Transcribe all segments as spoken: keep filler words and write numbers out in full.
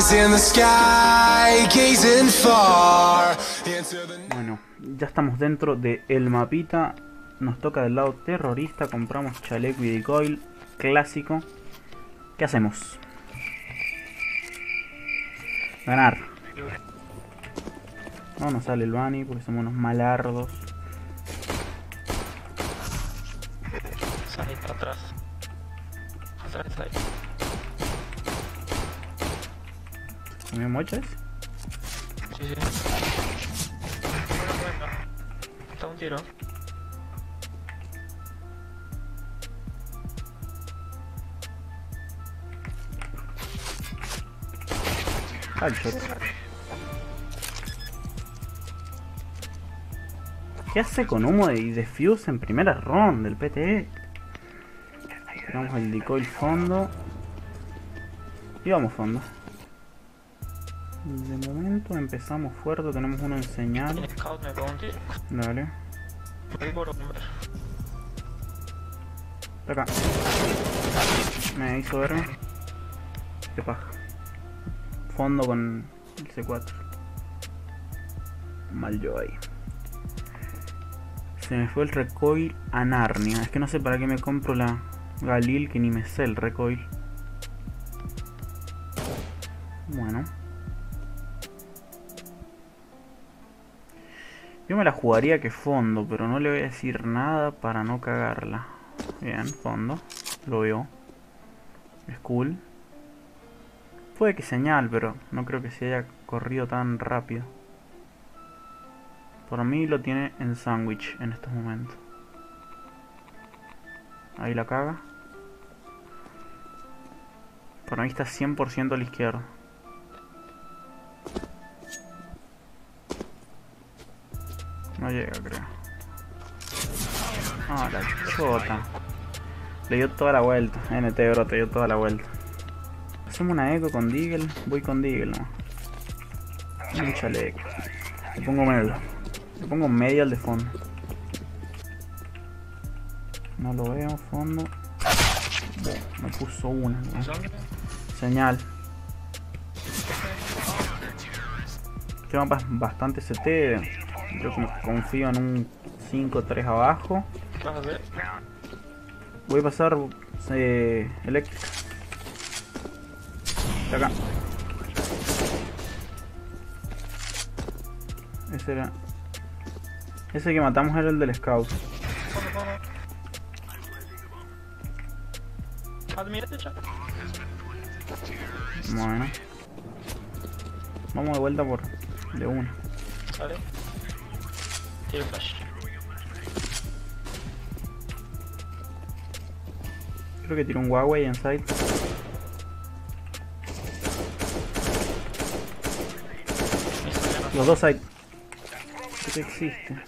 Bueno, ya estamos dentro de el mapita. Nos toca del lado terrorista. Compramos chaleco y decoil clásico. ¿Qué hacemos? Ganar. No nos sale el bunny porque somos unos malardos. Side atrás. Atrás, side. ¿Me mochas? Sí, sí. Bueno, bueno. Está un tiro. Al shot. ¿Qué hace con humo y defuse en primera ronda del P T E? Tiramos el decoy fondo. Y vamos fondo. De momento empezamos fuerte, tenemos uno en señal. Tiene scout, me pegó un tiro. Dale. Voy por bomber. Acá. Me hizo verme. Qué paja. Fondo con el C cuatro. Mal yo ahí. Se me fue el recoil a Narnia. Es que no sé para qué me compro la Galil, que ni me sé el recoil. Bueno. Yo me la jugaría que fondo, pero no le voy a decir nada para no cagarla. Bien, fondo. Lo veo. Es cool. Puede que señal, pero no creo que se haya corrido tan rápido. Por mí lo tiene en sándwich en estos momentos. Ahí la caga. Por mí está cien por ciento a la izquierda. No llega, creo. Ah, la chota. Le dio toda la vuelta. N T, bro, te dio toda la vuelta. Hacemos una eco con Deagle. Voy con Deagle, no. Un chaleco. Le pongo medio. Le pongo media al de fondo. No lo veo, fondo. Me puso una, ¿no? Señal. Este mapa es bastante C T. Yo confío en un cinco tres abajo. Vas a ver. Voy a pasar eh, eléctrica. De acá. Ese era. Ese que matamos era el del scout. Admírate, chat. Bueno. Vamos de vuelta por de una. Vale. Tiro flash. Creo que tiró un Huawei en side. Los dos side. ¿Qué existe?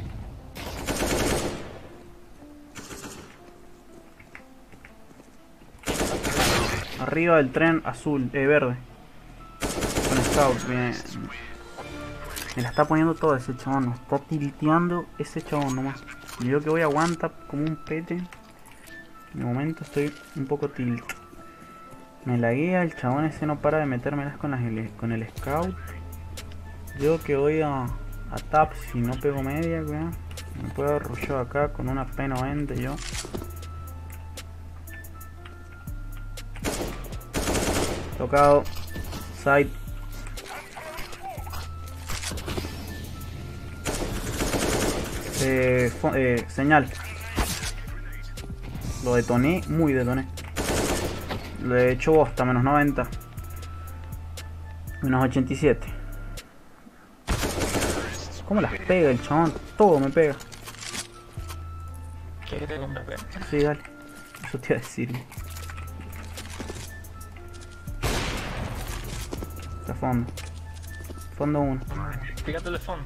Arriba del tren azul, eh, verde. Con scout, bien. Me la está poniendo todo ese chabón, me está tilteando ese chabón nomás. Y yo que voy a aguantar como un pete. De momento estoy un poco tilt. Me laguea, el chabón ese no para de metérmelas con, las, con el scout. Yo que voy a, a tap si no pego media, weón. Me puedo rushear acá con una P noventa yo. Tocado. Side. Eh, eh, señal. Lo detoné, muy detoné. Le he hecho bosta, menos noventa. Menos ochenta y siete. ¿Cómo las pega el chabón? Todo me pega. ¿Quieres que te compre P? Sí, dale. Eso te iba a decir. Está fondo. Fondo uno. Fíjate el fondo.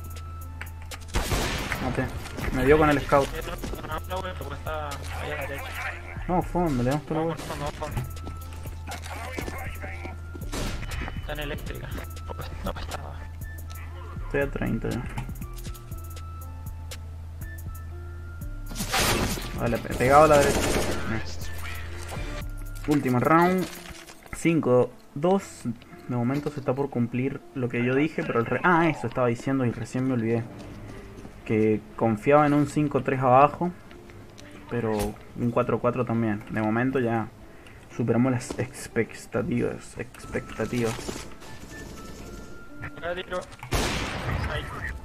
Mate. Me dio con el scout. No, no, no, porque está ahí a la derecha. No, fondo, le damos toda la Vamos vuelta. por fondo, vamos por fondo. Está en eléctrica. No, estaba. Estoy a treinta ya. Vale, he pegado a la derecha. Último round. cinco, dos, De momento se está por cumplir lo que yo dije, pero el re... Ah, eso estaba diciendo y recién me olvidé. Que confiaba en un cinco tres abajo, pero un cuatro cuatro también. De momento ya superamos las expectativas. Expectativas. Ya tiro. Ahí.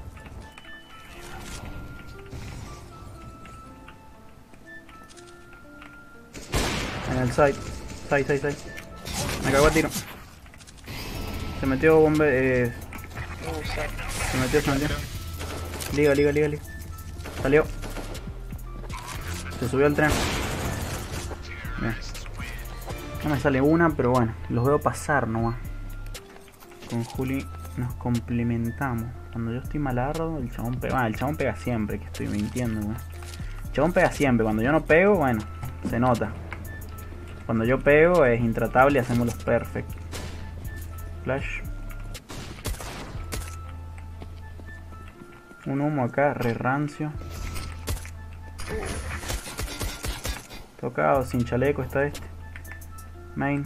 En el side. Side, side, side. Me cagó a tiro. Se metió bombe... Eh, Uh, sac. se metió, se metió. Liga, liga, liga, liga. Salió. Se subió al tren. Bien. No me sale una, pero bueno, los veo pasar nomás. Con Juli nos complementamos. Cuando yo estoy malardo, el chabón pega. Ah, el chabón pega siempre, que estoy mintiendo, ¿no? El chabón pega siempre. Cuando yo no pego, bueno, se nota. Cuando yo pego es intratable y hacemos los perfect. Flash. Un humo acá, re rancio. Tocado, sin chaleco está este. Main.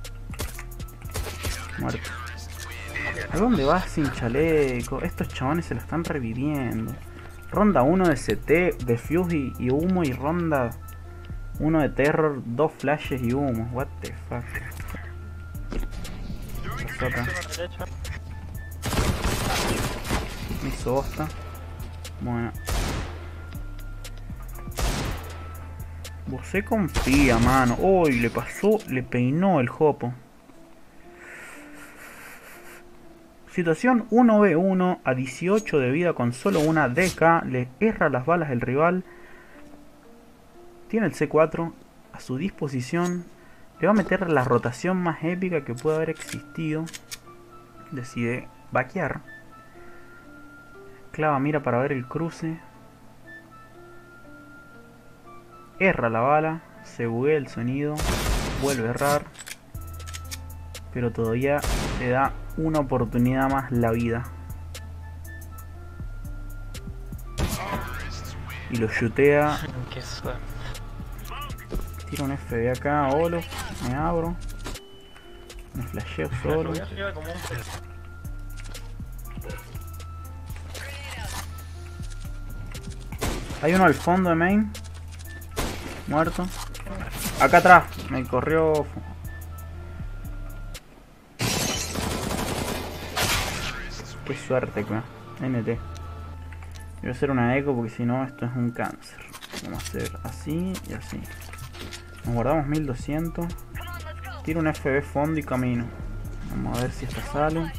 Muerto. ¿A dónde vas sin chaleco? Estos chabones se lo están reviviendo. Ronda uno de C T, de Fuse y, y humo, y ronda uno de terror, dos flashes y humo. What the fuck. Pasó acá. Me hizo bosta. Bueno. Vos se confía, mano. Uy, le pasó, le peinó el jopo. Situación uno ve uno a dieciocho de vida con solo una D K. Le erra las balas el rival. Tiene el C cuatro a su disposición. Le va a meter la rotación más épica que puede haber existido. Decide vaquear. Clava mira para ver el cruce. Erra la bala. Se buguea el sonido. Vuelve a errar. Pero todavía le da una oportunidad más la vida. Y lo shootea. Qué suerte. Tiro un F B acá, Olof. Me abro. Me flasheo solo. Voy arriba como un pez. Hay uno al fondo de main. Muerto. Acá atrás. Me corrió. Qué suerte, que N T. Voy a hacer una eco porque si no esto es un cáncer. Vamos a hacer así y así. Nos guardamos mil doscientos. Tiro un F B fondo y camino. Vamos a ver si esta sale.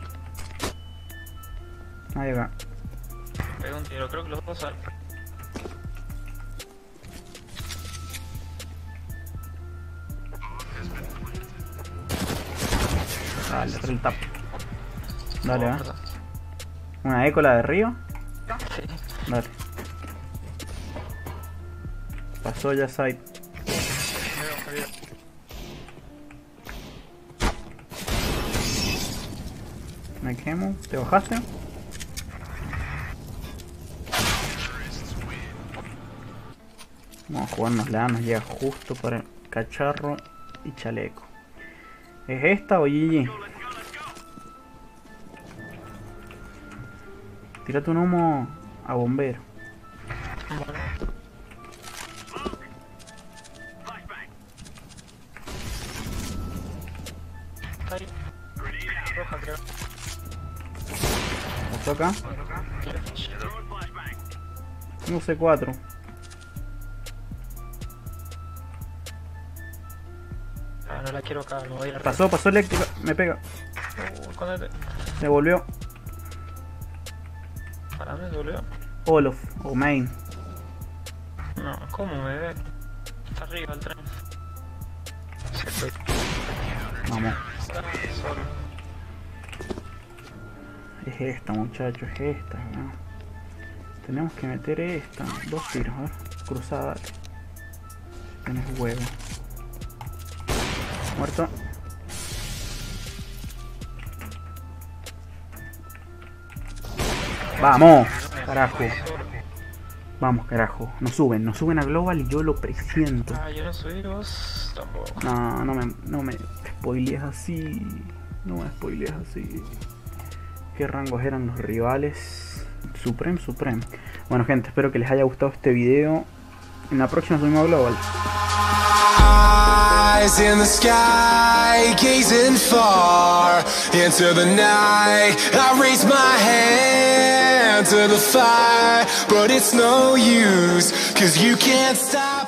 Ahí va. Pega un tiro, creo que los dos salen. Dale, re el tap. Dale, Oh, va. perdón. Una eco la de Río. Sí. Dale. Pasó ya side. Veo, veo. Me quemo. ¿Te bajaste? Vamos a jugarnos la. Nos llega justo para el cacharro y chaleco. ¿Es esta o G G? Tírate un humo a bombero. Bueno. Está ahí. Roja, creo. Pasó acá. Tengo C cuatro. Ah, no la quiero acá, me voy a ir arriba. Pasó, pasó eléctrica. Me pega. Uh, escóndete. Me volvió. Para mí volvió. Olof o main. No, ¿cómo me ve? Está arriba el tren. Se fue. Vamos. Está solo. Es esta, muchachos, es esta, ¿no? Tenemos que meter esta. Dos tiros, a ver. Cruzada, dale. Tienes huevo. Muerto. ¡Vamos! Carajo. Vamos, carajo. Nos suben, nos suben a Global y yo lo presiento. Ah, yo no soy vos tampoco. No, no me, no me spoilees así. No me spoilees así. ¿Qué rangos eran los rivales? Supreme, Supreme. Bueno, gente, espero que les haya gustado este video. En la próxima subimos a Global. Eyes in the sky, gazing far into the night. I raise my hand to the fire, but it's no use, 'cause you can't stop.